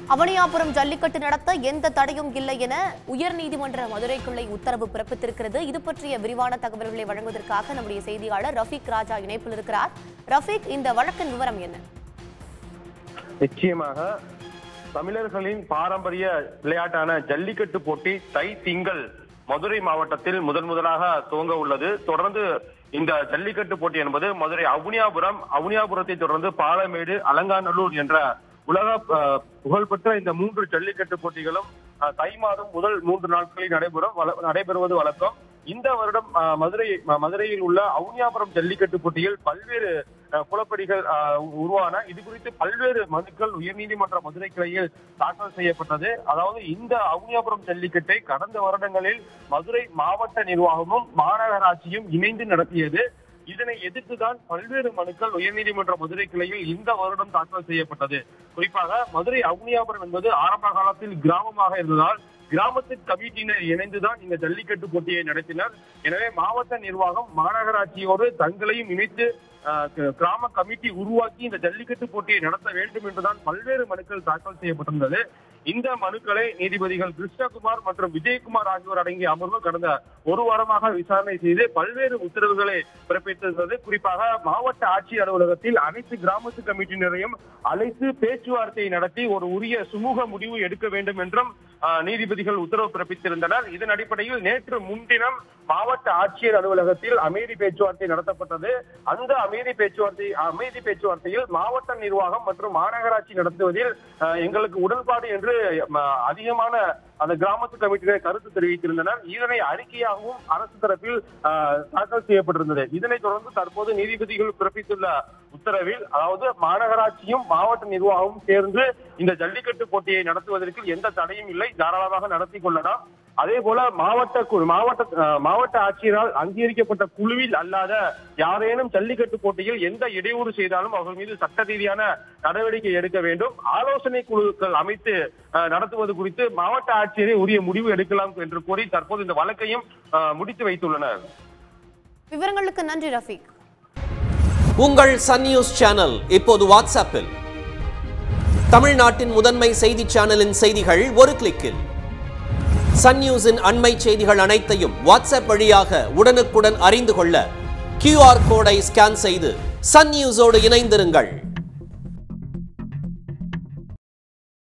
அவனியாபுரம் ஜல்லிக்கட்டு நடத்த எந்த தடையும் இல்லை என உயர்நீதிமன்ற மதுரை கிளை உத்தரவு பிறப்பித்திருக்கிறது. இது பற்றிய விரிவான தகவல்களை வழங்குவதற்காக நம்முடைய செய்தியாளர் ரஃபீக் ராஜா இணைப்பில் இருக்கிறார். ரஃபீக், இந்த வழக்கின் விவரம் என்ன? நிச்சயமாக தமிழர்களின் பாரம்பரிய விளையாட்டான ஜல்லிக்கட்டு போட்டி திங்கள் மதுரை மாவட்டத்தில் முதலாக துவங்க உள்ளது. தொடர்ந்து இந்த ஜல்லிக்கட்டு போட்டி என்பது மதுரை அவுனியாபுரத்தை தொடர்ந்து பாலமேடு, அலங்காநல்லூர் என்ற உலக புகழ்பெற்ற இந்த 3 ஜல்லிக்கட்டு போட்டிகளும் தை மாதம் முதல் 3 நாட்களில் நடைபெறுவது வழக்கம். இந்த வருடம் மதுரையில் உள்ள அவுனியாபுரம் ஜல்லிக்கட்டு போட்டியில் பல்வேறு குளப்படிகள் உருவான. இது குறித்து பல்வேறு மனுக்கள் உயர்நீதிமன்ற மதுரை கிளையில் தாக்கல் செய்யப்பட்டது. அதாவது இந்த அவுனியாபுரம் ஜல்லிக்கட்டை கடந்த வருடங்களில் மதுரை மாவட்ட நிர்வாகமும் மாநகராட்சியும் இணைந்து நடத்தியது. இதனை எதிர்த்துதான் பல்வேறு மனுக்கள் உயர்நீதிமன்ற மதுரை கிளையில் இந்த வருடம் தாக்கல் செய்யப்பட்டது. குறிப்பாக மதுரை அவுனியாபுரம் என்பது ஆரம்ப காலத்தில் கிராமமாக இருந்ததால் கிராமத்து கமிட்டியினர் இணைந்துதான் இந்த ஜல்லிக்கட்டு போட்டியை நடத்தினர். எனவே மாவட்ட நிர்வாகம் மாநகராட்சியோடு தங்களையும் இணைத்து கிராம கமிட்டி உருவாக்கி இந்த ஜல்லிக்கட்டு போட்டியை நடத்த வேண்டும் என்றுதான் பல்வேறு மனுக்கள் தாக்கல் செய்யப்பட்டிருந்தது. இந்த மனுக்களை நீதிபதிகள் கிருஷ்ணகுமார் மற்றும் விஜயகுமார் ஆகியோர் அடங்கிய அமர்வு கடந்த ஒரு வாரமாக விசாரணை செய்து பல்வேறு உத்தரவுகளை பிறப்பித்திருந்தது. குறிப்பாக மாவட்ட ஆட்சியர் அலுவலகத்தில் அனைத்து கிராமத்து கமிட்டியினரையும் அழைத்து பேச்சுவார்த்தை நடத்தி ஒரு உரிய சுமூக முடிவு எடுக்க வேண்டும் என்றும் நீதிபதிகள் உத்தரவு பிறப்பித்திருந்தனர். இதன் அடிப்படையில் நேற்று முன்தினம் மாவட்ட ஆட்சியர் அலுவலகத்தில் அமைதி பேச்சுவார்த்தை நடத்தப்பட்டது. அந்த அமைதி பேச்சுவார்த்தையில் மாவட்ட நிர்வாகம் மற்றும் மாநகராட்சி நடத்துவதில் எங்களுக்கு உடன்பாடு என்று அதிகமான அந்த கிராமத்து கமிட்டியினர் கருத்து தெரிவித்திருந்தனர். இதனை அறிக்கையாகவும் அரசு தரப்பில் தாக்கல் செய்யப்பட்டிருந்தது. இதனைத் தொடர்ந்து தற்போது நீதிபதிகள் பிறப்பித்துள்ள உத்தரவில், அதாவது மாநகராட்சியும் மாவட்ட நிர்வாகமும் சேர்ந்து இந்த ஜல்லிக்கட்டு போட்டியை நடத்துவதற்கு எந்த தடையும் இல்லை, தாராளமாக நடத்தி கொள்ளலாம். அதே போல மாவட்ட ஆட்சியரால் அங்கீகரிக்கப்பட்ட குழுவில் அல்லாத யாரேனும் ஜல்லிக்கட்டு போட்டியில் எந்த இடையூறு செய்தாலும் அவர்கள் மீது சட்ட ரீதியான நடவடிக்கை எடுக்க வேண்டும். ஆலோசனை குழுக்கள் அமைத்து நடத்துவது குறித்து மாவட்ட ஆட்சியரை உரிய முடிவு எடுக்கலாம் என்று கூறி தற்போது இந்த வழக்கையும் முடித்து வைத்துள்ளனர். விவரங்களுக்கு நன்றி ரஃபீக். உங்கள் சன் நியூஸ் சேனல் இப்போது வாட்ஸ்அப்பில் தமிழ்நாட்டின் முதன்மை செய்தி சேனலின் செய்திகள் ஒரு கிளிக்கில், சன் நியூஸின் அண்மை செய்திகள் அனைத்தையும் வாட்ஸ்அப் வழியாக உடனுக்குடன் அறிந்து கொள்ள QR கோடை ஸ்கேன் செய்து சன் நியூஸோடு இணைந்திருங்கள்.